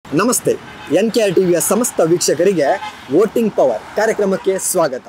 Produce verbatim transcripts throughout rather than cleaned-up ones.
ನಮಸ್ತೆ N K R ಟಿವಿಯ ಸಮಸ್ತ ವೀಕ್ಷಕರಿಗೆ ವೋಟಿಂಗ್ ಪವರ್ ಕಾರ್ಯಕ್ರಮಕ್ಕೆ ಸ್ವಾಗತ.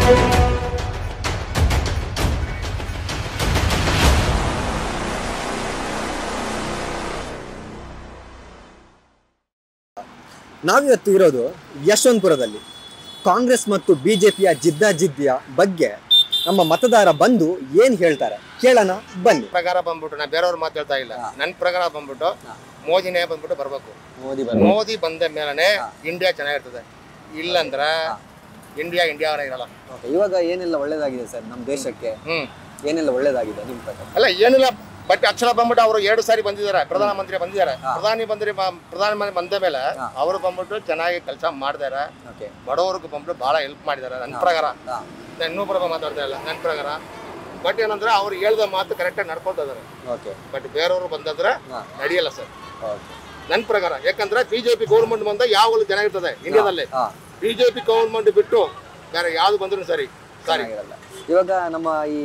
ನಾವಿವತ್ತು ಇರೋದು ಯಶವಂತಪುರದಲ್ಲಿ. ಕಾಂಗ್ರೆಸ್ ಮತ್ತು ಬಿಜೆಪಿಯ ಜಿದ್ದಾಜಿದ್ದಿಯ ಬಗ್ಗೆ ನಮ್ಮ ಮತದಾರ ಬಂದು ಏನ್ ಹೇಳ್ತಾರೆ ಕೇಳೋಣ ಬನ್ನಿ. ಪ್ರಕಾರ ಬಂದ್ಬಿಟ್ಟು ನಾ ಬೇರೆಯವ್ರ ಮಾತು ಹೇಳ್ತಾ ಇಲ್ಲ, ನನ್ನ ಪ್ರಕಾರ ಬಂದ್ಬಿಟ್ಟು ಮೋದಿನೇ ಬಂದ್ಬಿಟ್ಟು ಬರ್ಬೇಕು. ಮೋದಿ ಮೋದಿ ಬಂದ ಮೇಲೆ ಇಂಡಿಯಾ ಚೆನ್ನಾಗಿರ್ತದೆ, ಇಲ್ಲಂದ್ರ ಇಂಡಿಯಾ ಇಂಡಿಯಾನೇ ಇರಲ್ಲ. ಇವಾಗ ಏನೆಲ್ಲ ಒಳ್ಳೇದಾಗಿದೆ ಸರ್ ನಮ್ಮ ದೇಶಕ್ಕೆ? ಹ್ಮ್ ಏನೆಲ್ಲ ಒಳ್ಳೇದಾಗಿದೆ ನಿಮ್ ಪ್ರಕಾರ? ಅಲ್ಲ ಏನಿಲ್ಲ, ಬಟ್ ಅಕ್ಷರ ಬಂದ್ಬಿಟ್ಟು ಅವರು ಎರಡು ಸಾರಿ ಬಂದಿದ್ದಾರೆ, ಪ್ರಧಾನ ಮಂತ್ರಿ ಬಂದಿದ್ದಾರೆ. ಪ್ರಧಾನಿ ಬಂದ್ರಿ ಪ್ರಧಾನ ಮಂತ್ರಿ ಬಂದ ಮೇಲೆ ಅವರು ಬಂದ್ಬಿಟ್ಟು ಚೆನ್ನಾಗಿ ಕೆಲಸ ಮಾಡಿದಾರೆ, ಬಡವರಿಗೆ ಬಂದ್ಬಿಟ್ಟು ಬಹಳ ಹೆಲ್ಪ್ ಮಾಡಿದ್ದಾರೆ ನನ್ನ ಪ್ರಕಾರ. ನಾನು ಇನ್ನೊಬ್ಬರ ಮಾತಾಡ್ತಾ ಇಲ್ಲ, ನನ್ನ ಪ್ರಕಾರ. ಬಟ್ ಏನಂದ್ರೆ ಅವ್ರು ಹೇಳ್ದ ಮಾತು ಕರೆಕ್ಟಾಗಿ ನಡ್ಕೊಳ್ತಾ ಇದಾರೆ. ಬಟ್ ಬೇರೆಯವರು ಬಂದಂದ್ರೆ ನಡೆಯಲ್ಲ ಸರ್ ನನ್ನ ಪ್ರಕಾರ. ಯಾಕಂದ್ರೆ ಬಿಜೆಪಿ ಗೌರ್ಮೆಂಟ್ ಬಂದ ಯಾವಾಗಲೂ ಚೆನ್ನಾಗಿರ್ತದೆ ಇಂಡಿಯಾದಲ್ಲಿ. ಬಿಜೆಪಿ ಗೌರ್ಮೆಂಟ್ ಬಿಟ್ಟು ಬೇರೆ ಯಾವ್ದು ಬಂದ್ರು ಸರಿ ಸರಿ. ಇವಾಗ ನಮ್ಮ ಈ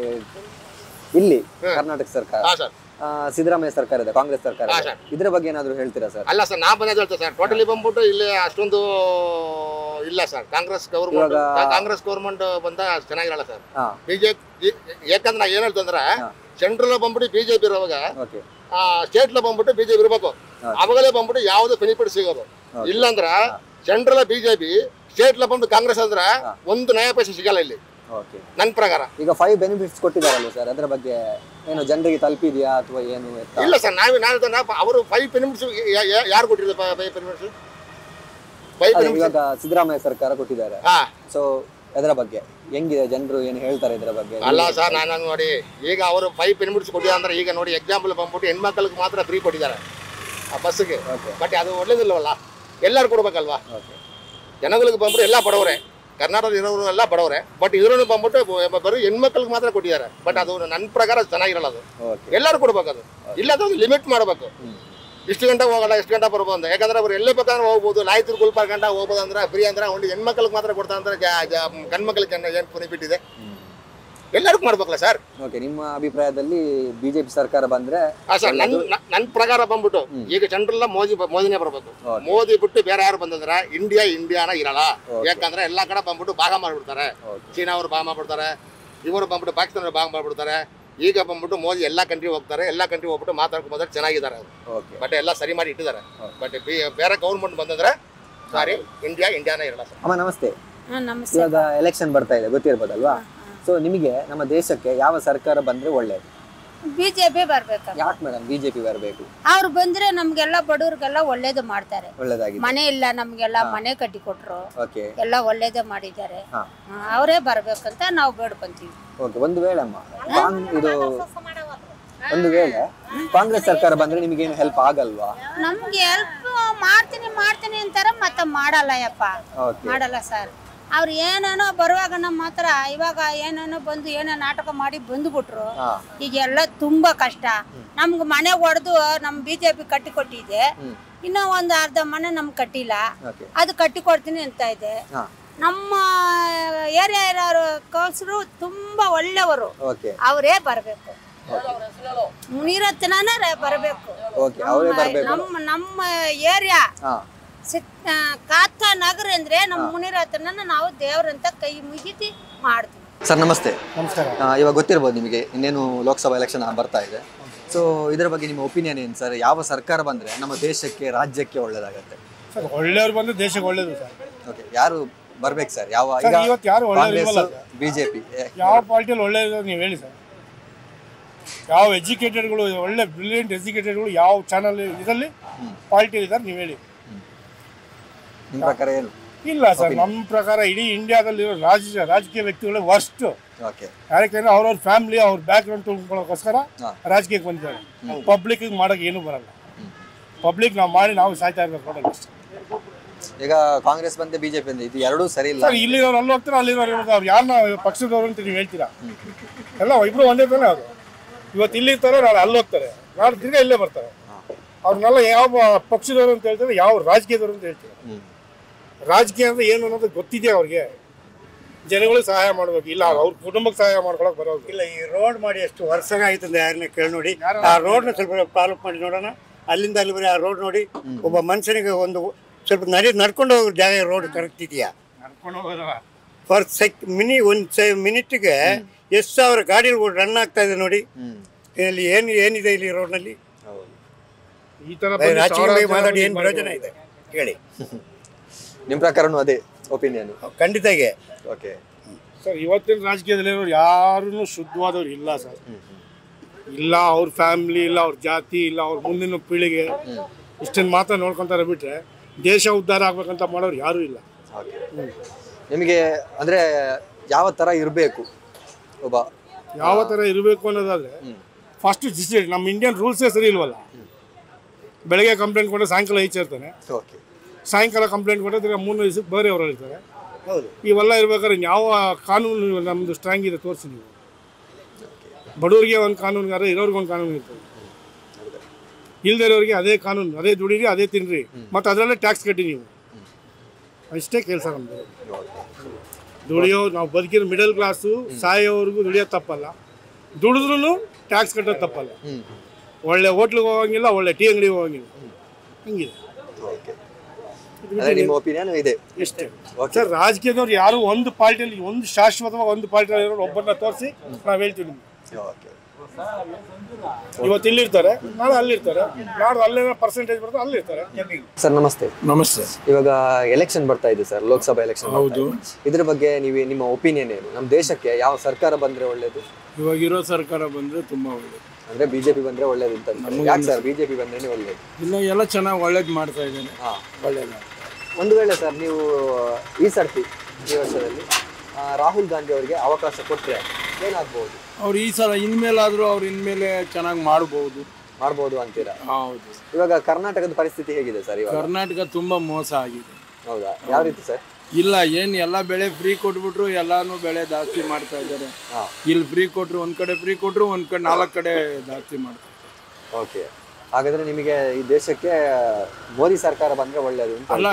ಇಲ್ಲಿ ಕರ್ನಾಟಕ ಸರ್ಕಾರ, ಸಿದ್ದರಾಮಯ್ಯ ಸರ್ಕಾರ ಇದೆ, ಕಾಂಗ್ರೆಸ್ ಸರ್ಕಾರ, ಇದ್ರ ಬಗ್ಗೆ ಏನಾದ್ರು ಹೇಳ್ತೀರಾ ಸರ್? ಅಲ್ಲ ಸರ್, ನಾ ಬಂದ ಹೇಳ್ತೇನೆ ಸರ್. ಟೋಟಲಿ ಬಂದ್ಬಿಟ್ಟು ಇಲ್ಲಿ ಅಷ್ಟೊಂದು ಇಲ್ಲ sir. Congress government Congress government ಬಂದ ಚೆನ್ನಾಗಿರಲ್ಲ ಸರ್. ಬಿಜೆಪಿ ಯಾಕಂದ್ರೆ ನಾ ಏನ್ ಹೇಳ್ತಂದ್ರೆ ಸೆಂಟ್ರಲ್ ಬಂದ್ಬಿಟ್ಟು ಬಿಜೆಪಿ ಇರುವಾಗ ಸ್ಟೇಟ್ ಲ ಬಂದ್ಬಿಟ್ಟು ಬಿಜೆಪಿ ಇರ್ಬೇಕು, ಅವಾಗಲೇ ಬಂದ್ಬಿಟ್ಟು ಯಾವ್ದು ಬೆನಿಫಿಟ್ ಸಿಗೋದು. ಇಲ್ಲಂದ್ರ ಸೆಂಟ್ರಲ್ ಬಿಜೆಪಿ, ಸ್ಟೇಟ್ ಲ ಬಂದ್ಬಿಟ್ಟು ಕಾಂಗ್ರೆಸ್ ಅಂದ್ರ ಒಂದು ನಯ ಪೈಸೆ ಸಿಗಲ್ಲ ಇಲ್ಲಿ ನನ್ನ ಪ್ರಕಾರ. ಈಗ ಫೈವ್ ಬೆನಿಫಿಟ್ಸ್ ಕೊಟ್ಟಿದಾರಲ್ಲ ಸರ್, ಅದ್ರ ಬಗ್ಗೆ ಏನು ಜನರಿಗೆ ತಲುಪಿದ್ಯಾ ಅಥವಾ ಏನು? ಇಲ್ಲ ಸರ್, ನಾವೇ ನಾನು ಅವರು ಫೈವ್ ಬೆನಿಫಿಟ್ಸ್ ಯಾರು ಕೊಟ್ಟಿದ್ದಾರೆ? ಫೈವ್ ಬೆನಿಫಿಟ್ಸ್ ಇವಾಗ ಸಿದ್ದರಾಮಯ್ಯ ಸರ್ಕಾರ ಕೊಟ್ಟಿದ್ದಾರೆ. ಸೊ ಅದರ ಬಗ್ಗೆ ಹೆಂಗಿದೆ, ಜನರು ಏನು ಹೇಳ್ತಾರೆ ಇದ್ರ ಬಗ್ಗೆ? ಅಲ್ಲ ಸರ್, ನಾನು ನೋಡಿ ಈಗ ಅವರು ಫೈವ್ ಬೆನಿಫಿಟ್ಸ್ ಕೊಟ್ಟಿದ್ದಾರೆ ಅಂದ್ರೆ, ಈಗ ನೋಡಿ ಎಕ್ಸಾಂಪಲ್ ಬಂದ್ಬಿಟ್ಟು ಹೆಣ್ಮಕ್ಳಿಗೆ ಮಾತ್ರ ಫ್ರೀ ಕೊಟ್ಟಿದ್ದಾರೆ ಆ ಬಸ್ಸಿಗೆ. ಬಟ್ ಅದು ಒಳ್ಳೇದಿಲ್ಲವಲ್ಲ, ಎಲ್ಲರೂ ಕೊಡ್ಬೇಕಲ್ವಾ? ಜನಗಳಿಗೆ ಬಂದ್ಬಿಟ್ಟು ಎಲ್ಲ ಬಡವರೇ, ಕರ್ನಾಟಕದ ಇರೋರು ಎಲ್ಲ ಬಡವರೇ. ಬಟ್ ಇದ್ರೂ ಬಂದ್ಬಿಟ್ಟು ಬರೀ ಹೆಣ್ಮಕ್ಳಿಗೆ ಮಾತ್ರ ಕೊಟ್ಟಿದ್ದಾರೆ. ಬಟ್ ಅದು ನನ್ನ ಪ್ರಕಾರ ಚೆನ್ನಾಗಿರಲ್ಲ. ಅದು ಎಲ್ಲರೂ ಕೊಡ್ಬೇಕು. ಅದು ಇಲ್ಲದ ಲಿಮಿಟ್ ಮಾಡಬೇಕು. ಇಷ್ಟು ಗಂಟೆ ಹೋಗಲ್ಲ, ಎಷ್ಟು ಗಂಟೆ ಬರ್ಬೋದು ಅಂತ. ಯಾಕಂದ್ರೆ ಅವ್ರು ಎಲ್ಲೇ ಬೇಕಾದ್ರೆ ಹೋಗ್ಬೋದು. ಲಾಯ್ತರು ಗುಲ್ಪಾರ್ ಗಂಟೆ ಹೋಗ್ಬೋದು ಅಂದ್ರೆ ಫ್ರೀ ಅಂದ್ರೆ ಒಂದು ಹೆಣ್ಮಕ್ಳಿಗೆ ಮಾತ್ರ ಕೊಡ್ತಾ ಅಂದ್ರೆ ಗಂಡ್ಮಕ್ಳಿಗೆ ಏನು ಬೆನಿಫಿಟ್ ಇದೆ? ಎಲ್ಲರಿಗೂ ಮಾಡ್ಬೇಕಲ್ಲ ಸರ್. ಓಕೆ, ನಿಮ್ಮ ಅಭಿಪ್ರಾಯದಲ್ಲಿ ಬಿಜೆಪಿ ಸರ್ಕಾರ ಬಂದ್ರೆ? ನನ್ನ ಪ್ರಕಾರ ಬಂದ್ಬಿಟ್ಟು ಈಗ ಜನರೆಲ್ಲ ಮೋದಿ ಮೋದಿನೇ ಬರ್ಬೇಕು. ಮೋದಿ ಬಿಟ್ಟು ಬೇರೆ ಯಾರು ಬಂದಂದ್ರೆ ಇಂಡಿಯಾ ಇಂಡಿಯಾನ ಇರಲ್ಲ. ಯಾಕಂದ್ರೆ ಎಲ್ಲಾ ಕಡೆ ಬಂದ್ಬಿಟ್ಟು ಭಾಗ ಮಾಡ್ಬಿಡ್ತಾರೆ. ಚೀನಾ ಅವರು ಭಾಗ ಮಾಡ್ಬಿಡ್ತಾರೆ, ಇವರು ಬಂದ್ಬಿಟ್ಟು ಪಾಕಿಸ್ತಾನ ಭಾಗ ಮಾಡ್ಬಿಡ್ತಾರೆ. ಈಗ ಬಂದ್ಬಿಟ್ಟು ಮೋದಿ ಎಲ್ಲಾ ಕಂಟ್ರಿ ಹೋಗ್ತಾರೆ, ಎಲ್ಲಾ ಕಂಟ್ರಿ ಹೋಗ್ಬಿಟ್ಟು ಮಾತಾಡ್ಕೊಂಡು ಬಂದ್ರೆ ಚೆನ್ನಾಗಿದ್ದಾರೆ. ಬಟ್ ಎಲ್ಲ ಸರಿ ಮಾಡಿ ಇಟ್ಟಿದ್ದಾರೆ. ಬಟ್ ಬೇರೆ ಗೌರ್ಮೆಂಟ್ ಬಂದಂದ್ರೆ ಸಾರಿ ಇಂಡಿಯಾ ಇಂಡಿಯಾನೇ ಇರಲ್ಲ ಸರ್. ಅಮ್ಮ ನಮಸ್ತೆ. ಇವಾಗ ಎಲೆಕ್ಷನ್ ಬರ್ತಾ ಇದೆ, ಗೊತ್ತಿರ್ಬೋದಲ್ವಾ? ಸೊ ನಿಮಗೆ ನಮ್ಮ ದೇಶಕ್ಕೆ ಯಾವ ಸರ್ಕಾರ ಬಂದ್ರೆ ಒಳ್ಳೇದು? ಬಿಜೆಪಿ ಬರ್ಬೇಕು. ಯಾಕೆ ಮೇಡಮ್ ಬಿಜೆಪಿ ಬರ್ಬೇಕು? ಅವ್ರು ಬಂದ್ರೆ ನಮ್ಗೆಲ್ಲ ಬಡವ್ರಿಗೆಲ್ಲ ಒಳ್ಳೇದು ಮಾಡ್ತಾರೆ. ಒಳ್ಳೇದಾಗಿ ಮನೆ ಇಲ್ಲ ನಮ್ಗೆಲ್ಲ ಮನೆ ಕಟ್ಟಿ ಕೊಟ್ರು, ಓಕೆ, ಎಲ್ಲ ಒಳ್ಳೇದೇ ಮಾಡಿದ್ದಾರೆ. ಅವರೇ ಬರ್ಬೇಕಂತ ನಾವು ಬೇಡ್ಕೊಂತೀವಿ. ಓಕೆ, ಒಂದು ವೇಳೆ ಅಮ್ಮ ಇದು ಒಂದು ವೇಳೆ ಕಾಂಗ್ರೆಸ್ ಸರ್ಕಾರ ಬಂದ್ರೆ ನಿಮಗೆ ಏನು ಹೆಲ್ಪ್ ಆಗಲ್ವಾ? ನಮ್ಗೆ ಹೆಲ್ಪ್ ಮಾಡ್ತೀನಿ ಮಾಡ್ತೀನಿ ಅಂತಾರ, ಮತ್ತೆ ಮಾಡಲ್ಲ ಯಪ್ಪ, ಮಾಡಲ್ಲ ಸರ್. ಅವ್ರು ಏನೇನೋ ಬರುವಾಗ ನಮ್ಮ ಹತ್ರ ಇವಾಗ ಏನೇನೋ ಬಂದು ಏನೋ ನಾಟಕ ಮಾಡಿ ಬಂದ್ಬಿಟ್ರು. ಈಗ ಎಲ್ಲ ತುಂಬಾ ಕಷ್ಟ. ನಮ್ಗೆ ಮನೆ ಹೊಡೆದು ನಮ್ ಬಿಜೆಪಿ ಕಟ್ಟಿ ಕೊಟ್ಟಿದೆ, ಇನ್ನೂ ಒಂದು ಅರ್ಧ ಮನೆ ನಮ್ಗೆ ಕಟ್ಟಿಲ್ಲ. ಅದು ಕಟ್ಟಿ ಕೊಡ್ತೀನಿ ಅಂತ ಇದೆ. ನಮ್ಮ ಏರಿಯಾ ಇರೋರು ಕೌನ್ಸಿಲರು ತುಂಬಾ ಒಳ್ಳೆಯವರು, ಅವರೇ ಬರ್ಬೇಕು. ಮುನಿರತ್ನನೇ ಬರಬೇಕು. ನಮ್ಮ ನಮ್ಮ ಏರಿಯಾ ಕಾತ ನಗರ ಅಂದ್ರೆ ನಮ್ಮ ಮುನಿರತ್ನ ನಾವು ದೇವ್ರಂತ ಕೈ ಮುಗಿತಿ ಮಾಡ್ತೀವಿ. ಸರ್ ನಮಸ್ತೆ. ನಮಸ್ಕಾರ. ಇವಾಗ ಗೊತ್ತಿರ್ಬೋದು ನಿಮಗೆ, ಇನ್ನೇನು ಲೋಕಸಭಾ ಎಲೆಕ್ಷನ್ ಬರ್ತಾ ಇದೆ. ಸೊ ಇದರ ಬಗ್ಗೆ ನಿಮ್ಮ ಒಪಿನಿಯನ್ ಏನು ಸರ್? ಯಾವ ಸರ್ಕಾರ ಬಂದ್ರೆ ನಮ್ಮ ದೇಶಕ್ಕೆ ರಾಜ್ಯಕ್ಕೆ ಒಳ್ಳೇದಾಗತ್ತೆ? ಸರ್ ಒಳ್ಳೆಯವರು ಬಂದ್ರೆ ದೇಶಕ್ಕೆ ಒಳ್ಳೇದು ಸರ್. ಓಕೆ, ಯಾರು ಬರ್ಬೇಕು ಸರ್? ಯಾವ ಇವತ್ತು ಯಾರು ಒಳ್ಳೆಯದು? ಬಿಜೆಪಿ ಯಾವ ಪಾರ್ಟಿಯಲ್ಲಿ ಒಳ್ಳೆಯದು ನೀವು ಹೇಳಿ ಸರ್. ಯಾವ ಎಜುಕೇಟೆಡ್ಗಳು, ಒಳ್ಳೆ ಬ್ರಿಲಿಯಂಟ್ ಎಜುಕೇಟೆಡ್ಗಳು ಯಾವ ಚಾನಲ್ ಇದರಲ್ಲಿ ಪಾರ್ಟಿ ಇದ್ದಾರೆ ನೀವು ಹೇಳಿ. ನಿಮ್ಮ ಪ್ರಕಾರ ಏನು? ಇಲ್ಲ ಸರ್, ನಮ್ಮ ಪ್ರಕಾರ ಇಡೀ ಇಂಡಿಯಾದಲ್ಲಿರೋ ರಾಜ ರಾಜಕೀಯ ವ್ಯಕ್ತಿಗಳು ವರ್ಸ್ಟ್. ಯಾಕೆಂದ್ರೆ ಅವ್ರವ್ರ ಫ್ಯಾಮಿಲಿ ಅವ್ರ ಬ್ಯಾಕ್ ಗ್ರೌಂಡ್ ತಿಳ್ಕೊಳ್ಳೋಕೋಸ್ಕರ ರಾಜಕೀಯಕ್ಕೆ ಬಂದಿದ್ದಾರೆ. ಪಬ್ಲಿಕ್ ಮಾಡಕ್ಕೆ ಏನು ಬರಲ್ಲ. ಪಬ್ಲಿಕ್ ನಾವು ಮಾಡಿ ನಾವು ಸಾಯ್ತಾ ಇರ್ಬೇಕು ನೋಡೋದು ಅಷ್ಟೇ. ಈಗ ಕಾಂಗ್ರೆಸ್ ಬಂದೆ ಬಿಜೆಪಿ ಬಂದೆ, ಇದು ಎರಡೂ ಸರಿ ಇಲ್ಲ. ಸರ್ ಇಲ್ಲಿರೋರು ಅಲ್ಲಿ ಹೋಗ್ತಾರೆ, ಅಲ್ಲಿರೋರು ಅವ್ರು ಯಾರನ್ನ ಪಕ್ಷದವ್ರು ಅಂತ ನೀವು ಹೇಳ್ತೀರಾ? ಎಲ್ಲ ಇಬ್ರು ಒಂದೇ ತಾನೆ. ಅದು ಇವತ್ತು ಇಲ್ಲಿ ಇರ್ತಾರೆ, ನಾಳೆ ಅಲ್ಲಿ ಹೋಗ್ತಾರೆ, ನಾಳೆ ತಿರ್ಗಾ ಇಲ್ಲೇ ಬರ್ತಾರೆ. ಅವ್ರನ್ನೆಲ್ಲ ಯಾವ ಪಕ್ಷದವರು ಅಂತ ಹೇಳ್ತಾರೆ, ಯಾವ ರಾಜಕೀಯದವರು ಅಂತ ಹೇಳ್ತಾರೆ. ರಾಜಕೀಯ ಅಂದ್ರೆ ಏನು ಅನ್ನೋದು ಗೊತ್ತಿದೆ ಅವ್ರಿಗೆ. ಜನಗಳಿಗೆ ಸಹಾಯ ಮಾಡ್ಬೇಕು, ಇಲ್ಲ ಅವ್ರ ಕುಟುಂಬಕ್ಕೆ ಸಹಾಯ ಮಾಡ್ಕೊಳಕ್ ಬರೋದು ಇಲ್ಲ. ಈ ರೋಡ್ ಮಾಡಿ ಎಷ್ಟು ವರ್ಷ ಆಯ್ತಂದ್ರೆ ಯಾರನ್ನ ಕೇಳಿ ನೋಡಿ, ಆ ರೋಡ್ನ ಸ್ವಲ್ಪ ಡೆವಲಪ್ ಮಾಡಿ ನೋಡೋಣ. ಅಲ್ಲಿಂದ ಅಲ್ಲಿ ಬರೀ ಆ ರೋಡ್ ನೋಡಿ ಒಬ್ಬ ಮನುಷ್ಯನಿಗೆ ಒಂದು ಸ್ವಲ್ಪ ನಡಿ ನಡ್ಕೊಂಡು ಹೋಗೋ ಜಾಗ ರೋಡ್ ಕರೆಕ್ಟ್ ಇದೆಯಾ? ಫಾರ್ ಸೆಕ್ ಮಿನಿ ಒಂದು ಮಿನಿಟ್ಗೆ ಎಷ್ಟು ಸಾವಿರ ಗಾಡಿ ರನ್ ಆಗ್ತಾ ಇದೆ ನೋಡಿ. ಇಲ್ಲಿ ಏನು ಏನಿದೆ ಇಲ್ಲಿ ರೋಡ್ನಲ್ಲಿ? ಈ ತರ ರಾಜಕೀಯ ಮಾತಾಡಿ ಏನು ಪ್ರಯೋಜನ ಇದೆ ಹೇಳಿ? ನಿಮ್ಮ ಪ್ರಕಾರನೂ ಅದೇ ಒಪಿನಿಯನ್? ಖಂಡಿತಾಗೆ. ಓಕೆ ಸರ್, ಇವತ್ತಿನ ರಾಜಕೀಯದಲ್ಲಿ ಯಾರೂ ಶುದ್ಧವಾದವ್ರು ಇಲ್ಲ ಸರ್. ಇಲ್ಲ ಅವ್ರ ಫ್ಯಾಮಿಲಿ, ಇಲ್ಲ ಅವ್ರ ಜಾತಿ, ಇಲ್ಲ ಅವ್ರ ಮುಂದಿನ ಪೀಳಿಗೆ, ಇಷ್ಟನ್ನು ಮಾತ್ರ ನೋಡ್ಕೊಂತಾರೆ ಬಿಟ್ರೆ ದೇಶ ಉದ್ಧಾರ ಆಗ್ಬೇಕಂತ ಮಾಡೋರು ಯಾರೂ ಇಲ್ಲ. ನಿಮಗೆ ಅಂದರೆ ಯಾವ ಥರ ಇರಬೇಕು ಒಬ್ಬ, ಯಾವ ಥರ ಇರಬೇಕು ಅನ್ನೋದಾದರೆ ಫಸ್ಟ್ ಡಿಸೈಡ್. ನಮ್ಮ ಇಂಡಿಯನ್ ರೂಲ್ಸೇ ಸರಿ ಇಲ್ವಲ್ಲ. ಬೆಳಗ್ಗೆ ಕಂಪ್ಲೇಂಟ್ ಕೊಟ್ಟರೆ ಸಾಯಂಕಾಲ ಈಚೆ ಇರ್ತಾನೆ, ಓಕೆ ಸಾಯಂಕಾಲ ಕಂಪ್ಲೇಂಟ್ ಕೊಟ್ಟರೆ ಮೂರನೇ ದಿವಸಕ್ಕೆ ಬೇರೆ ಅವರು ಇರ್ತಾರೆ. ಹೌದು, ಇವೆಲ್ಲ ಇರ್ಬೇಕಾದ್ರೆ ಯಾವ ಕಾನೂನು ನಮ್ಮದು ಸ್ಟ್ರಾಂಗ್ ಇದೆ ತೋರಿಸಿ ನೀವು. ಬಡವರಿಗೆ ಒಂದು ಕಾನೂನುಗಾರ, ಇರೋರಿಗೆ ಒಂದು ಕಾನೂನು ಇರ್ತದೆ. ಇಲ್ದಿರೋರಿಗೆ ಅದೇ ಕಾನೂನು, ಅದೇ ದುಡೀರಿ, ಅದೇ ತಿನ್ನಿರಿ, ಮತ್ತು ಅದರಲ್ಲೇ ಟ್ಯಾಕ್ಸ್ ಕಟ್ಟಿ ನೀವು. ಅಷ್ಟೇ ಕೆಲಸ ನಮ್ಮದು. ದುಡಿಯೋ ನಾವು ಬದುಕಿರೋ ಮಿಡಲ್ ಕ್ಲಾಸು ಸಾಯೋವರೆಗೂ ದುಡಿಯೋದು ತಪ್ಪಲ್ಲ, ದುಡಿದ್ರೂ ಟ್ಯಾಕ್ಸ್ ಕಟ್ಟೋದು ತಪ್ಪಲ್ಲ. ಒಳ್ಳೆ ಹೋಟ್ಲಿಗೆ ಹೋಗಂಗಿಲ್ಲ, ಒಳ್ಳೆ ಟೀ ಅಂಗಡಿಗೆ ಹೋಗಂಗಿಲ್ಲ, ಹಿಂಗಿದೆ. ನಿಮ್ಮ ಒಪಿನಿಯನ್ ಇದೆ ಇಷ್ಟೇ ಸರ್. ರಾಜಕೀಯದವ್ರು ಯಾರು ಒಂದು ಪಾರ್ಟಿಯಲ್ಲಿ, ಒಂದು ಶಾಶ್ವತವಾಗಿ ಒಂದು ಪಾರ್ಟಿಯಲ್ಲಿ ಇರೋರು ಒಬ್ಬರನ್ನ ತೋರಿಸಿ ನಾವು ಹೇಳ್ತೀವಿ ನಿಮ್ಗೆ. ಇವತ್ತು ಇಲ್ಲಿರ್ತಾರೆ, ನಾಳೆ ಅಲ್ಲಿರ್ತಾರೆ, ನಾಳೆ ಅಲ್ಲೇ ಪರ್ಸೆಂಟೇಜ್ ಬರ್ತದೆ ಅಲ್ಲಿರ್ತಾರೆ. ಸರ್ ನಮಸ್ತೆ. ನಮಸ್ತೆ. ಇವಾಗ ಎಲೆಕ್ಷನ್ ಬರ್ತಾ ಇದೆ ಸರ್, ಲೋಕಸಭಾ ಎಲೆಕ್ಷನ್. ಹೌದು. ಇದ್ರ ಬಗ್ಗೆ ನೀವು ನಿಮ್ಮ ಒಪಿನಿಯನ್ ಏನು? ನಮ್ಮ ದೇಶಕ್ಕೆ ಯಾವ ಸರ್ಕಾರ ಬಂದ್ರೆ ಒಳ್ಳೇದು? ಇವಾಗ ಇರೋ ಸರ್ಕಾರ ಬಂದ್ರೆ ತುಂಬಾ ಒಳ್ಳೇದು. ಅಂದ್ರೆ ಬಿಜೆಪಿ ಬಂದ್ರೆ ಒಳ್ಳೇದು ಅಂತ. ಯಾಕೆ ಸರ್ ಬಿಜೆಪಿ ಬಂದ್ರೆ ಒಳ್ಳೇದು? ಇಲ್ಲ, ಎಲ್ಲ ಚೆನ್ನಾಗಿ ಒಳ್ಳೇದು ಮಾಡ್ತಾ ಇದ್ದೇನೆ. ಹಾ, ಒಳ್ಳೇದು. ಒಂದು ವೇಳೆ ಸರ್ ನೀವು ಈ ಸರ್ತಿ ಈ ವರ್ಷದಲ್ಲಿ ರಾಹುಲ್ ಗಾಂಧಿ ಅವರಿಗೆ ಅವಕಾಶ ಕೊಟ್ಟರೆ ಏನಾಗ್ಬೋದು? ಅವ್ರು ಈ ಸಲ ಇನ್ಮೇಲಾದ್ರೂ ಅವ್ರು ಇನ್ಮೇಲೆ ಚೆನ್ನಾಗಿ ಮಾಡ್ಬೋದು ಮಾಡ್ಬೋದು ಅಂತೀರಾ? ಹೌದು. ಇವಾಗ ಕರ್ನಾಟಕದ ಪರಿಸ್ಥಿತಿ ಹೇಗಿದೆ ಸರ್ ಇವಾಗ? ಕರ್ನಾಟಕ ತುಂಬಾ ಮೋಸ ಆಗಿದೆ. ಹೌದಾ? ಯಾವ ರೀತಿ ಸರ್? ಇಲ್ಲ, ಏನ್ ಎಲ್ಲ ಬೆಳೆ ಫ್ರೀ ಕೊಟ್ಬಿಟ್ರು, ಎಲ್ಲಾನು ಬೆಳೆ ಜಾಸ್ತಿ ಮಾಡ್ತಾ ಇದ್ದಾರೆ. ಇಲ್ಲಿ ಫ್ರೀ ಕೊಟ್ರು, ಒಂದ್ ಕಡೆ ಫ್ರೀ ಕೊಟ್ರು, ಒಂದ್ ಕಡೆ ನಾಲ್ಕು ಕಡೆ ಜಾಸ್ತಿ ಮಾಡ್ತಾರೆ. ಓಕೆ, ಹಾಗಾದ್ರೆ ನಿಮಗೆ ಈ ದೇಶಕ್ಕೆ ಮೋದಿ ಸರ್ಕಾರ ಬಂದ್ರೆ ಒಳ್ಳೇದು ಅಂತ? ಅಲ್ಲ,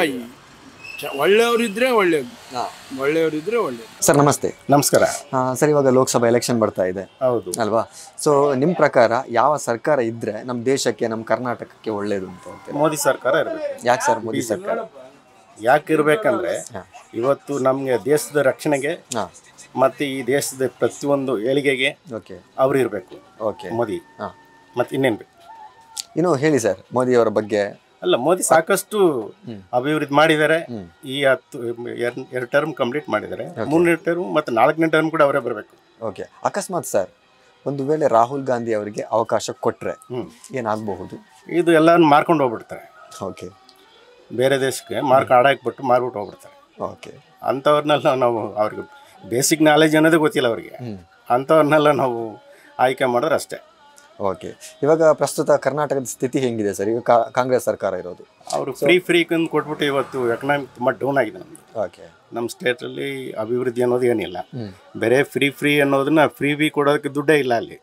ಒಳ್ಳೆಯವರಿದ್ರೆ ಒಳ್ಳೇದು, ಒಳ್ಳೆಯವರಿದ್ರೆ ಒಳ್ಳೇದು. ಸರ್ ನಮಸ್ತೆ. ನಮಸ್ಕಾರ. ಸರ್, ಇವಾಗ ಲೋಕಸಭಾ ಎಲೆಕ್ಷನ್ ಬರ್ತಾ ಇದೆ. ಹೌದು ಅಲ್ವಾ? ಸೊ ನಿಮ್ಮ ಪ್ರಕಾರ ಯಾವ ಸರ್ಕಾರ ಇದ್ರೆ ನಮ್ಮ ದೇಶಕ್ಕೆ, ನಮ್ಮ ಕರ್ನಾಟಕಕ್ಕೆ ಒಳ್ಳೇದು ಅಂತ? ಮೋದಿ ಸರ್ಕಾರ ಇರಬೇಕು. ಯಾಕೆ ಸರ್ ಮೋದಿ ಸರ್ಕಾರ? ಯಾಕೆ ಇರ್ಬೇಕಂದ್ರೆ ಇವತ್ತು ನಮ್ಗೆ ದೇಶದ ರಕ್ಷಣೆಗೆ ಮತ್ತೆ ಈ ದೇಶದ ಪ್ರತಿಯೊಂದು ಏಳಿಗೆಗೆ ಅವ್ರು ಇರಬೇಕು. ಓಕೆ, ಮೋದಿ. ಮತ್ತೆ ಇನ್ನೇನ್ ಬೇಕು? ಇನ್ನು ಹೇಳಿ ಸರ್ ಮೋದಿ ಅವರ ಬಗ್ಗೆ. ಅಲ್ಲ, ಮೋದಿ ಸಾಕಷ್ಟು ಅಭಿವೃದ್ಧಿ ಮಾಡಿದ್ದಾರೆ. ಈ ಹತ್ತು ಎರಡು ಟರ್ಮ್ ಕಂಪ್ಲೀಟ್ ಮಾಡಿದ್ದಾರೆ. ಮೂರನೇ ಟರ್ಮ್ ಮತ್ತೆ ನಾಲ್ಕನೇ ಟರ್ಮ್ ಕೂಡ ಅವರೇ ಬರಬೇಕು. ಓಕೆ, ಅಕಸ್ಮಾತ್ ಸರ್ ಒಂದು ವೇಳೆ ರಾಹುಲ್ ಗಾಂಧಿ ಅವರಿಗೆ ಅವಕಾಶ ಕೊಟ್ರೆ ಏನಾಗಬಹುದು? ಇದು ಎಲ್ಲಾನು ಮಾರ್ಕೊಂಡು ಹೋಗ್ಬಿಡ್ತಾರೆ. ಓಕೆ, ಬೇರೆ ದೇಶಕ್ಕೆ ಮಾರ್ಕ್ ಆಡಾಕ್ಬಿಟ್ಟು ಮಾರ್ಬಿಟ್ಟು ಹೋಗ್ಬಿಡ್ತಾರೆ. ಓಕೆ, ಅಂಥವ್ರನ್ನೆಲ್ಲ ನಾವು, ಅವ್ರಿಗೆ ಬೇಸಿಕ್ ನಾಲೆಜ್ ಅನ್ನೋದೇ ಗೊತ್ತಿಲ್ಲ ಅವ್ರಿಗೆ, ಅಂಥವ್ರನ್ನೆಲ್ಲ ನಾವು ಆಯ್ಕೆ ಮಾಡೋರು ಅಷ್ಟೇ. ಓಕೆ, ಇವಾಗ ಪ್ರಸ್ತುತ ಕರ್ನಾಟಕದ ಸ್ಥಿತಿ ಹೆಂಗಿದೆ ಸರ್? ಈಗ ಕಾಂಗ್ರೆಸ್ ಸರ್ಕಾರ ಇರೋದು, ಅವರು ಫ್ರೀ ಫ್ರೀ ಕಂದು ಕೊಟ್ಬಿಟ್ಟು ಇವತ್ತು ಎಕನಾಮಿಕ್ ತುಂಬ ಡೌನ್ ಆಗಿದೆ ನಮ್ಮದು. ಓಕೆ, ನಮ್ಮ ಸ್ಟೇಟಲ್ಲಿ ಅಭಿವೃದ್ಧಿ ಅನ್ನೋದು ಏನಿಲ್ಲ. ಬೇರೆ ಫ್ರೀ ಫ್ರೀ ಅನ್ನೋದನ್ನ ಫ್ರೀ ಬಿ ಕೊಡೋದಕ್ಕೆ ದುಡ್ಡೇ ಇಲ್ಲ. ಅಲ್ಲಿ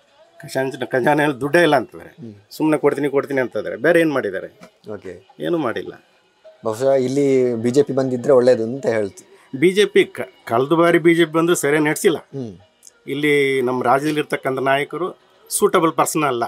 ಖಜಾಂಚ ಖಜಾನೆಯಲ್ಲಿ ದುಡ್ಡೇ ಇಲ್ಲ ಅಂತಂದರೆ ಸುಮ್ಮನೆ ಕೊಡ್ತೀನಿ ಕೊಡ್ತೀನಿ ಅಂತಂದರೆ ಬೇರೆ ಏನು ಮಾಡಿದ್ದಾರೆ? ಓಕೆ, ಏನೂ ಮಾಡಿಲ್ಲ. ಬಹುಶಃ ಇಲ್ಲಿ ಬಿ ಜೆ ಪಿ ಬಂದಿದ್ರೆ ಒಳ್ಳೇದು ಅಂತ ಹೇಳ್ತೀವಿ. ಬಿ ಜೆ ಪಿ ಕಳೆದ ಬಾರಿ ಬಿ ಜೆ ಪಿ ಬಂದು ಸರಿಯಾಗಿ ನಡೆಸಿಲ್ಲ. ಇಲ್ಲಿ ನಮ್ಮ ರಾಜ್ಯದಲ್ಲಿರ್ತಕ್ಕಂಥ ನಾಯಕರು ಸೂಟಬಲ್ ಪರ್ಸನ್ ಅಲ್ಲ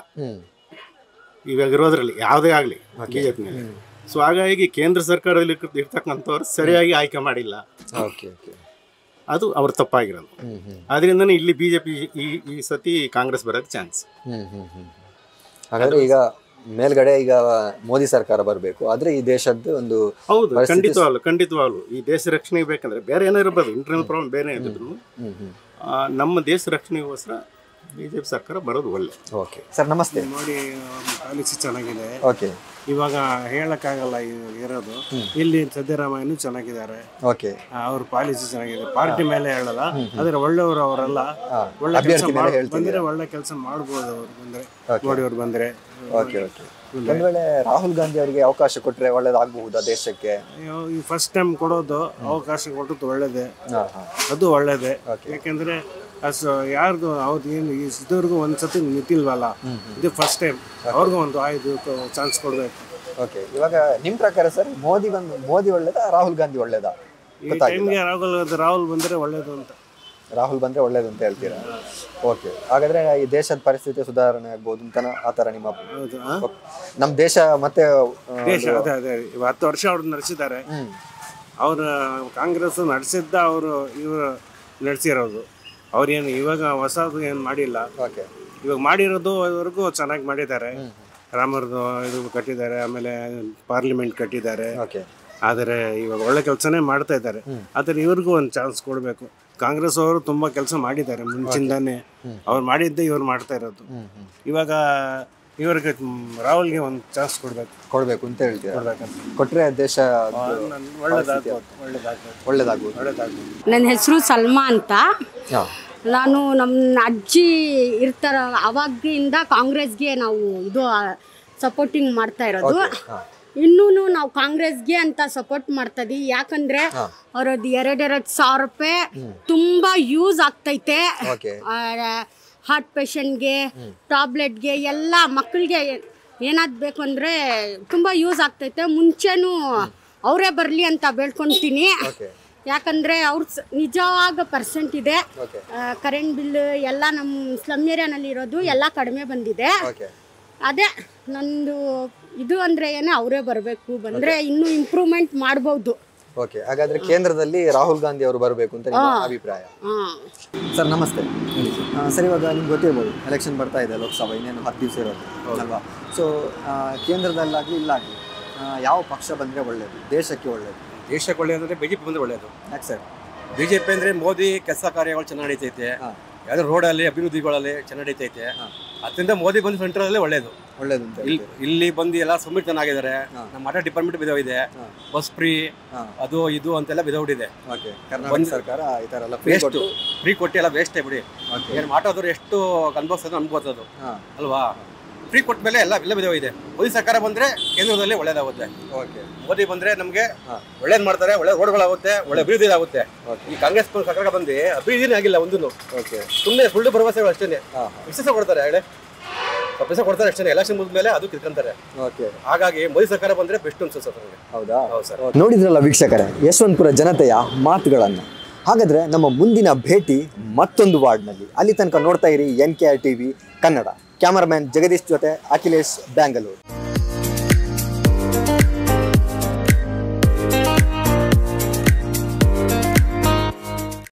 ಇವಾಗ ಇರೋದ್ರಲ್ಲಿ, ಯಾವುದೇ ಆಗಲಿ ಬಿ ಜೆ ಪಿನಲ್ಲಿ. ಸೊ ಹಾಗಾಗಿ ಕೇಂದ್ರ ಸರ್ಕಾರದಲ್ಲಿ ಇರ್ತಕ್ಕಂಥವ್ರು ಸರಿಯಾಗಿ ಆಯ್ಕೆ ಮಾಡಿಲ್ಲ. ಓಕೆ ಓಕೆ, ಅದು ಅವ್ರ ತಪ್ಪಾಗಿರೋದು. ಅದರಿಂದನೇ ಇಲ್ಲಿ ಬಿ ಜೆ ಪಿ ಈ ಈ ಸತಿ ಕಾಂಗ್ರೆಸ್ ಬರೋಕ್ಕೆ ಚಾನ್ಸ್. ಹಾಗಾದ್ರೆ ಈಗ ಮೇಲ್ಗಡೆ ಈಗ ಮೋದಿ ಸರ್ಕಾರ ಬರಬೇಕು, ಆದ್ರೆ ಈ ದೇಶದ್ದು ಒಂದು ಹೌದು ಖಂಡಿತವಾಗ್ಲು ಖಂಡಿತವಾಗ್ಲು ಈ ದೇಶ ರಕ್ಷಣೆ ಬೇಕಂದ್ರೆ ಬೇರೆ ಏನೋ ಇರ್ಬೋದು, ಇಂಟರ್ನಲ್ ಪ್ರಾಬ್ಲಮ್ ಬೇರೆ ಇದ್ರು ನಮ್ಮ ದೇಶ ರಕ್ಷಣೆಗೋಸ್ಕರ ಬಿಜೆಪಿ ಸರ್ಕಾರ ಬರೋದು ಒಳ್ಳೆ. ಓಕೆ ಸರ್ ನಮಸ್ತೆ. ನೋಡಿ ಪಾಲಿಸಿ ಚೆನ್ನಾಗಿದೆ. ಓಕೆ, ಇವಾಗ ಹೇಳಕ್ಕಾಗಲ್ಲ ಇರೋದು. ಇಲ್ಲಿ ಸಿದ್ದರಾಮಯ್ಯನು ಚೆನ್ನಾಗಿದ್ದಾರೆ. ಓಕೆ, ಅವ್ರ ಪಾಲಿಸಿ ಚೆನ್ನಾಗಿದೆ. ಪಾರ್ಟಿ ಮೇಲೆ ಹೇಳಲ್ಲ, ಆದ್ರೆ ಒಳ್ಳೆಯವರು ಅವರೆಲ್ಲ ಒಳ್ಳೆ ಕೆಲಸ ಬಂದ್ರೆ ಒಳ್ಳೆ ಕೆಲಸ ಮಾಡ್ಬೋದು. ಅವ್ರು ಬಂದ್ರೆ ಮೋದಿ ಅವ್ರು ಬಂದ್ರೆ. ಓಕೆ ಓಕೆ, ಒಂದ್ ವೇಳೆ ರಾಹುಲ್ ಗಾಂಧಿ ಅವರಿಗೆ ಅವಕಾಶ ಕೊಟ್ರೆ ಒಳ್ಳೇದಾಗಬಹುದಾ ದೇಶಕ್ಕೆ? ಫಸ್ಟ್ ಟೈಮ್ ಕೊಡೋದು ಅವಕಾಶ ಕೊಟ್ಟದ್ದು ಒಳ್ಳೇದೇ, ಅದು ಒಳ್ಳೇದೇ. ಯಾಕೆಂದ್ರೆ ಅಷ್ಟು ಯಾರ್ದು ಅವ್ರದ್ದು ಏನು ಇದ್ದವ್ರಿಗೂ ಒಂದ್ಸತಿ ನಿಂತಿಲ್ವಲ್ಲ, ಇದು ಫಸ್ಟ್ ಟೈಮ್ ಅವ್ರಿಗೂ ಒಂದು ಆಯ್ದು ಚಾನ್ಸ್ ಕೊಡ್ಬೇಕು. ಓಕೆ, ಇವಾಗ ನಿಮ್ ಪ್ರಕಾರ ಸರ್ ಮೋದಿ ಬಂದು ಮೋದಿ ಒಳ್ಳೇದಾ ರಾಹುಲ್ ಗಾಂಧಿ ಒಳ್ಳೇದಾ? ಈ ಟೈಮ್ಗೆ ರಾಹುಲ್ ರಾಹುಲ್ ಬಂದ್ರೆ ಒಳ್ಳೇದು ಅಂತ. ರಾಹುಲ್ ಬಂದ್ರೆ ಒಳ್ಳೇದು ಅಂತ ಹೇಳ್ತೀರಾ? ಓಕೆ, ಹಾಗಾದ್ರೆ ಈ ದೇಶದ ಪರಿಸ್ಥಿತಿ ಸುಧಾರಣೆ ಆಗ್ಬೋದು ಅಂತ ಆ ಥರ ನಿಮ್ಮ ನಮ್ಮ ದೇಶ ಮತ್ತೆ ದೇಶ ಅದೇ ಅದೇ ಹತ್ತು ವರ್ಷ ಅವ್ರು ನಡೆಸಿದ್ದಾರೆ. ಅವ್ರ ಕಾಂಗ್ರೆಸ್ ನಡೆಸಿದ್ದ ಅವರು ಇವರು ನಡೆಸಿರೋದು. ಅವ್ರೇನು ಇವಾಗ ಹೊಸದು ಏನು ಮಾಡಿಲ್ಲ. ಓಕೆ, ಇವಾಗ ಮಾಡಿರೋದು ಇವರೆಗೂ ಚೆನ್ನಾಗಿ ಮಾಡಿದ್ದಾರೆ. ರಾಮರದು ಇದು ಕಟ್ಟಿದ್ದಾರೆ, ಆಮೇಲೆ ಪಾರ್ಲಿಮೆಂಟ್ ಕಟ್ಟಿದ್ದಾರೆ. ಓಕೆ, ಆದರೆ ಇವಾಗ ಒಳ್ಳೆ ಕೆಲಸನೇ ಮಾಡ್ತಾ ಇದ್ದಾರೆ. ಆದರೆ ಇವ್ರಿಗೂ ಒಂದು ಚಾನ್ಸ್ ಕೊಡಬೇಕು. ಕಾಂಗ್ರೆಸ್ ಅವರು ತುಂಬ ಕೆಲಸ ಮಾಡಿದ್ದಾರೆ ಮುಂಚಿಂದಾನೆ. ಅವ್ರು ಮಾಡಿದ್ದೆ ಇವ್ರು ಮಾಡ್ತಾ ಇರೋದು. ಇವಾಗ ಇವ್ರಿಗೆ ರಾಹುಲ್ಗೆ ಒಂದು ಚಾನ್ಸ್ ಕೊಡ್ಬೇಕು ಕೊಡಬೇಕು ಅಂತ ಹೇಳ್ತೀರಾ? ಕೊಡ್ಬೇಕಂತ ಕೊಟ್ಟರೆ ದೇಶ ಒಳ್ಳೇದಾಗ್ಬೋದು ಒಳ್ಳೇದಾಗ್ಬೋದು ಒಳ್ಳೇದಾಗ್ಬೋದು ಒಳ್ಳೇದಾಗ್ಬೋದು. ನನ್ನ ಹೆಸರು ಸಲ್ಮಾ ಅಂತ. ನಾನು ನಮ್ಮ ಅಜ್ಜಿ ಇರ್ತಾರ ಅವಾಗಿಂದ ಕಾಂಗ್ರೆಸ್ಗೆ ನಾವು ಇದು ಸಪೋರ್ಟಿಂಗ್ ಮಾಡ್ತಾ ಇರೋದು. ಇನ್ನೂ ನಾವು ಕಾಂಗ್ರೆಸ್ಗೆ ಅಂತ ಸಪೋರ್ಟ್ ಮಾಡ್ತಾ ಇದೀವಿ. ಯಾಕಂದ್ರೆ ಅವ್ರದ್ದು ಎರಡೆರಡು ಸಾವಿರ ರೂಪಾಯಿ ತುಂಬಾ ಯೂಸ್ ಆಗ್ತೈತೆ. ಹಾರ್ಟ್ ಪೇಷಂಟ್ಗೆ, ಟ್ಯಾಬ್ಲೆಟ್ಗೆ, ಎಲ್ಲ ಮಕ್ಕಳಿಗೆ ಏನಾದ್ ಬೇಕು ಅಂದರೆ ತುಂಬ ಯೂಸ್ ಆಗ್ತೈತೆ. ಮುಂಚೆನೂ ಅವರೇ ಬರಲಿ ಅಂತ ಬೇಡ್ಕೊತೀನಿ. ಯಾಕಂದರೆ ಅವ್ರ ನಿಜವಾಗ ಪರ್ಸೆಂಟ್ ಇದೆ. ಕರೆಂಟ್ ಬಿಲ್ ಎಲ್ಲ ನಮ್ಮ ಸ್ಲಮ್ ಏರಿಯಾನಲ್ಲಿ ಇರೋದು ಎಲ್ಲ ಕಡಿಮೆ ಬಂದಿದೆ. ಅದೇ ನಂದು ಇದು ಅಂದರೆ ಏನೇ ಅವರೇ ಬರಬೇಕು. ಬಂದರೆ ಇನ್ನೂ ಇಂಪ್ರೂವ್ಮೆಂಟ್ ಮಾಡ್ಬೋದು. ಓಕೆ, ಹಾಗಾದ್ರೆ ಕೇಂದ್ರದಲ್ಲಿ ರಾಹುಲ್ ಗಾಂಧಿ ಅವರು ಬರಬೇಕು ಅಂತ ನಿಮ್ಮ ಅಭಿಪ್ರಾಯ? ಸರ್ ನಮಸ್ತೆ. ಸರ್, ಇವಾಗ ನಿಮ್ಗೆ ಗೊತ್ತಿರ್ಬೋದು ಎಲೆಕ್ಷನ್ ಬರ್ತಾ ಇದೆ, ಲೋಕಸಭಾ ಇನ್ನೇನು ಹತ್ತು ದಿವಸ ಇರೋದು ಅಲ್ವಾ? ಸೊ ಕೇಂದ್ರದಲ್ಲಾಗಲಿ ಇಲ್ಲಾಗಲಿ ಯಾವ ಪಕ್ಷ ಬಂದರೆ ಒಳ್ಳೆಯದು, ದೇಶಕ್ಕೆ ಒಳ್ಳೆಯದು? ದೇಶಕ್ಕೆ ಒಳ್ಳೆಯದು ಅಂದರೆ ಬಿ ಜೆ ಪಿ ಬಂದರೆ ಒಳ್ಳೆಯದು. ಯಾಕೆ ಸರ್? ಬಿ ಜೆ ಪಿ ಅಂದರೆ ಮೋದಿ ಕೆಲಸ ಕಾರ್ಯಗಳು ಚೆನ್ನಾಗಿ ನಡೀತೈತೆ. ಯಾವುದೇ ರೋಡಲ್ಲಿ ಅಭಿವೃದ್ಧಿಗಳಲ್ಲಿ ಚೆನ್ನಾಗಿ ನಡೀತೈತೆ. ಅದರಿಂದ ಮೋದಿ ಬಂದು ಸೆಂಟ್ರಲ್ಲೇ ಒಳ್ಳೇದು ಒಳ್ಳೇದು ಅಂತ ಇಲ್ಲಿ ಇಲ್ಲಿ ಬಂದು ಎಲ್ಲ ಸಂವಿಧಾನ ಆಗಿದ್ದಾರೆ. ನಮ್ಮ ಮಠ ಡಿಪಾರ್ಟ್ಮೆಂಟ್ ಬಿದವಿದೆ, ಬಸ್ ಫ್ರೀ ಅದು ಇದು ಅಂತೆಲ್ಲ ಬಿದವಿದೆ. ಸರ್ಕಾರ ಈ ಥರ ಎಲ್ಲ ವೇಸ್ಟ್ ಫ್ರೀ ಕೊಟ್ಟು ಎಲ್ಲ ವೇಸ್ಟೇ ಬಿಡಿ. ಏನು ಮಾತಾಡೋರು ಎಷ್ಟು ಅನುಭವಿಸೋದು ನಮ್ಗೆ ಗೊತ್ತದು ಅಲ್ವಾ? ಫ್ರೀ ಕೊಟ್ಟ ಮೇಲೆ ಎಲ್ಲ ಎಲ್ಲ ಬಿದವಿದೆ. ಮೋದಿ ಸರ್ಕಾರ ಬಂದರೆ ಕೇಂದ್ರದಲ್ಲಿ ಒಳ್ಳೇದಾಗುತ್ತೆ. ಮೋದಿ ಬಂದರೆ ನಮಗೆ ಒಳ್ಳೇದು ಮಾಡ್ತಾರೆ, ಒಳ್ಳೆ ರೋಡ್ಗಳಾಗುತ್ತೆ, ಒಳ್ಳೆ ಅಭಿವೃದ್ಧಿ ಆಗುತ್ತೆ. ಈ ಕಾಂಗ್ರೆಸ್ ಸರ್ಕಾರ ಬಂದು ಅಭಿವೃದ್ಧಿನೇ ಆಗಿಲ್ಲ ಒಂದು. ಸುಮ್ಮನೆ ಸುಳ್ಳು ಭರವಸೆಗಳು ಅಷ್ಟೇ. ವಿಶೇಷ ಕೊಡ್ತಾರೆ ಹೇಳಿ, ಪೈಸೆ ಕೊಡ್ತಾರೆ ಅಷ್ಟೇ. ಎಲೆಕ್ಷನ್ ಮುಗಿದ್ಮೇಲೆ ಅದು ಕಿತ್ಕೊಂತಾರೆ. ಹಾಗಾಗಿ ಮೋದಿ ಸರ್ಕಾರ ಬಂದ್ರೆ ಬೆಸ್ಟ್ ಅನ್ಸುತ್ತೆ ನನಗೆ. ಹೌದಾ? ನೋಡಿದ್ರಲ್ಲ ವೀಕ್ಷಕರೇ, ಯಶವಂತಪುರ ಜನತೆಯ ಮಾತುಗಳನ್ನು. ಹಾಗಾದ್ರೆ ನಮ್ಮ ಮುಂದಿನ ಭೇಟಿ ಮತ್ತೊಂದು ವಾರ್ಡ್ನಲ್ಲಿ. ಅಲ್ಲಿ ತನಕ ನೋಡ್ತಾ ಇರಿ N K R TV Kannada. Cameraman Jagadish ಜೊತೆ ಅಖಿಲೇಶ್, ಬ್ಯಾಂಗಲೂರು.